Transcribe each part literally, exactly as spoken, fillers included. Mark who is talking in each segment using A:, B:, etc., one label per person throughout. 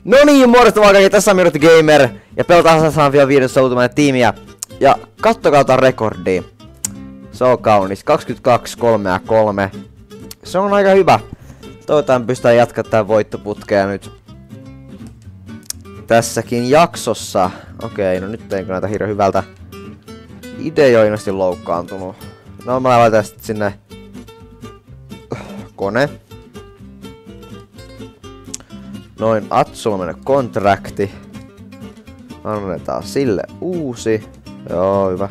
A: No niin, muodostavaa kaikki, tässä on Mirutti Gamer. Ja pelataan Assassin's Creed viides solutumainen tiimiä. Ja kattokaa tää rekordia. Se on kaunis. kaksikymmentäkaksi, kolme ja kolme. Se on aika hyvä. Toivotaan pystytään jatkaa tää voittoputkea nyt. Tässäkin jaksossa. Okei, no nyt teinkö näitä hirveän hyvältä. Ideoinosti loukkaantunut. No mä laitan sit sinne kone. Noin, Atsulla mennä kontrakti. Annetaan sille uusi. Joo, hyvä.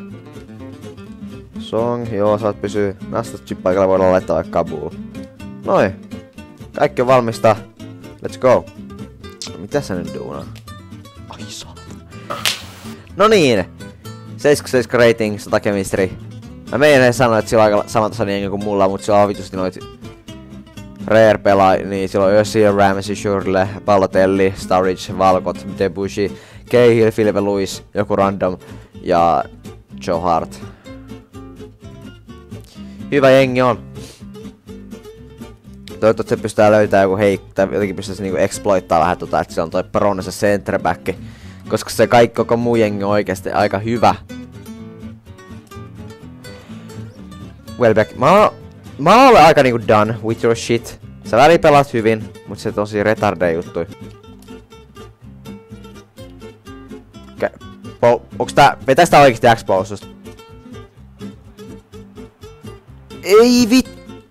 A: Song, joo, saat pysyä. Nastachip paikalla voidaan laittaa vaikka Kabul. Noin. Kaikki on valmista. Let's go. Mitä sä nyt duunaa? Ai saatana. No niin. seitsemänkymmentäseitsemän rating, sata chemistry. Mä meidän sanoa, että sillä on aika samantasoinen jengi kuin mulla, mut sillä on vitusti noit Rare pelaa, niin sillä on Özil, Ramsey, Shurle, Balotelli, Sturridge, Walcott, Debussy, Cahill, Philippe Luis, joku random ja Joe Hart. Hyvä jengi on. Toivottavasti se pystytään löytämään joku heikko, tai jotenkin pystyisi niinku exploittaa vähän tota, että se on toi Bronze centerback. Koska se kaikki koko muu jengi on oikeesti aika hyvä. Welbeck, mä, mä olen aika niinku done with your shit. Sä väliin pelaat hyvin, mut se tosi retarde juttui. Okei, okay. Onks tää, vetäis tää oikeesti X-Pulsusta? Ei vit...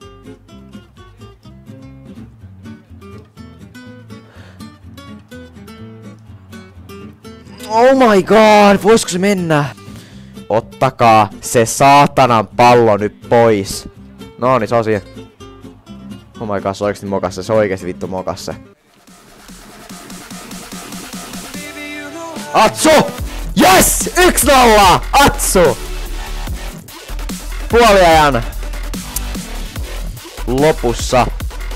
A: Oh my god, voisiko se mennä? Ottakaa se saatanan pallo nyt pois. No niin, se on siinä. Oh my god, se on oikeesti mokassa, se on oikeesti vittu mokassa. Atsu! Yes! yksi nolla! Atsu! Puoliajan lopussa.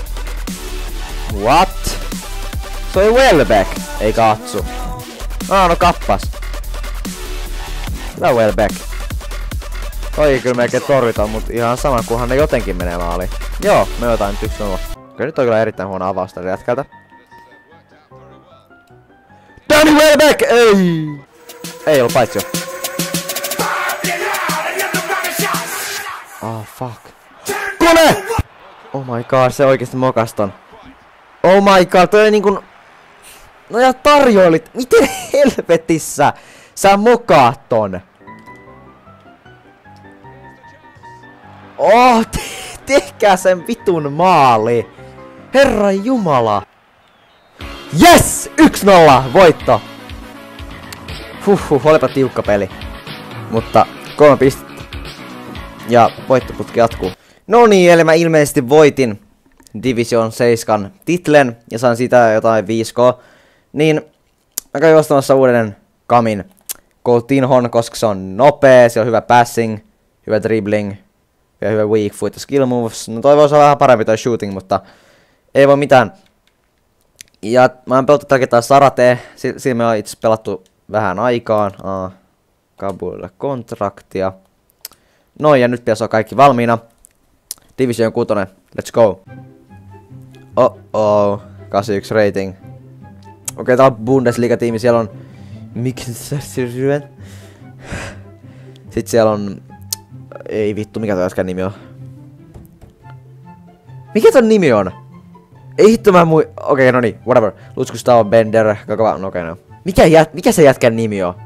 A: What? Se oli Welbeck, eikä Atsu. Ah, no kappas. Hyvä Welbeck. Toi kyllä melkein torjutaan, mut ihan sama kunhan ne jotenkin menee maaliin. Joo, me otetaan nyt yksi nolla. Okei, nyt on kyllä erittäin huono avaus tällä jätkältä. Danny Welbeck! Ei! Ei oo paitsi jo. Oh fuck. Kone! Oh my god, se oikeesti mokaston. Oh my god, toi niinkun... No ja tarjoilit, miten helvetissä sä mokaat ton? Oh, te tehkää sen vitun maali. Herran jumala. Yes! yksi nolla! Voitto! Huhhuh, olipa tiukka peli. Mutta kolme pistettä. Ja voittoputki jatkuu. No niin, eli mä ilmeisesti voitin Division seitsemän titlen ja sain siitä jotain viisi K. Niin mä kävin ostamassa uuden kamin Coutinhon, koska se on nopea, se on hyvä passing, hyvä dribbling ja hyvä weak foot ja skill moves. No toi voisi olla vähän parempi toi shooting, mutta ei voi mitään. Ja mä oon pelattu tälläkin taas Sarate, siinä me on itse pelattu vähän aikaan. Aa, Kabulille kontraktia. No ja nyt pitäisi olla kaikki valmiina. Division kuusi, let's go. Oh oh, kahdeksankymmentäyksi rating. Okei, okay, tää on Bundesliga-tiimi, siellä on Mikkelsen. Sitten siellä on... Ei vittu, mikä toi äsken nimi on? Mikä ton nimi on? Ei hitto mä mui... Okei, okay, no niin, whatever. Lutskusta on Bender, koko... No okei, okay, no. Mikä, jät... Mikä se jätkän nimi on?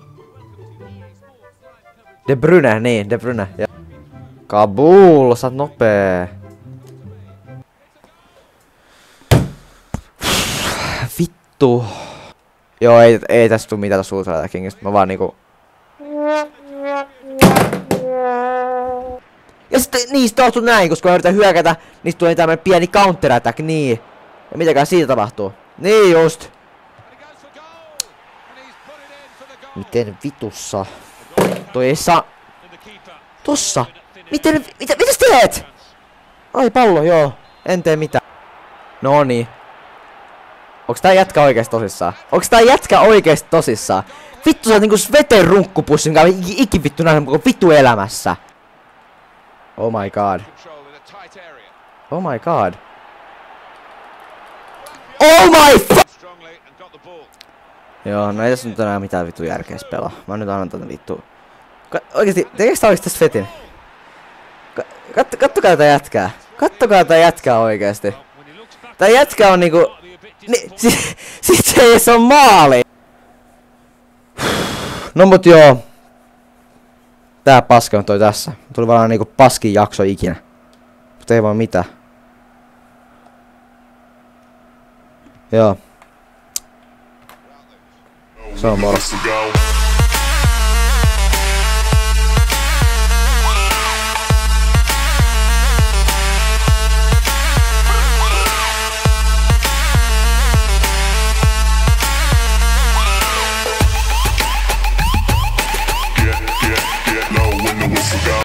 A: De Bruyne, niin, De Bruyne. Ja... Kabul, sä oot nopee. Vittu. Joo, ei, ei tästä tuu mitään tossa Ultra Attackingista, mä vaan niinku... Ja sitten niistä tapahtuu näin, koska mä yritän hyökätä, niistä tulee tämmönen pieni counter attack, niin. Ja mitäkään siitä tapahtuu? Niin just. Miten vitussa? Toi ei saa... Tossa! Miten... Mitä, mitä sä teet? Ai pallo, joo. En tee mitään. No niin. Onks tää jätkä oikeesti tosissaan? Onks tää jätkä oikeesti tosissaan? Vittu sä oot niinku veten runkkupussi, mikä on ikin vittu nähnyt koko vittu elämässä. Oh my god. Oh my god. Oh my f- Joo, no ei tässä nyt enää mitään vittu järkeä pelaa. Mä nyt annan tänne vittu. Ka oikeesti, tekeekö tää oikeesti tässä fetin? Ka katto, kattokaa tätä jätkää. Kattokaa tätä jätkää oikeesti. Tää jätkä on niinku... Ni si sit se ei oo maali! No mut joo. Tää paska on toi tässä. Tuli vaan niinku paskin jakso ikinä. Mut ei vaan mitään. Joo. Se on moro.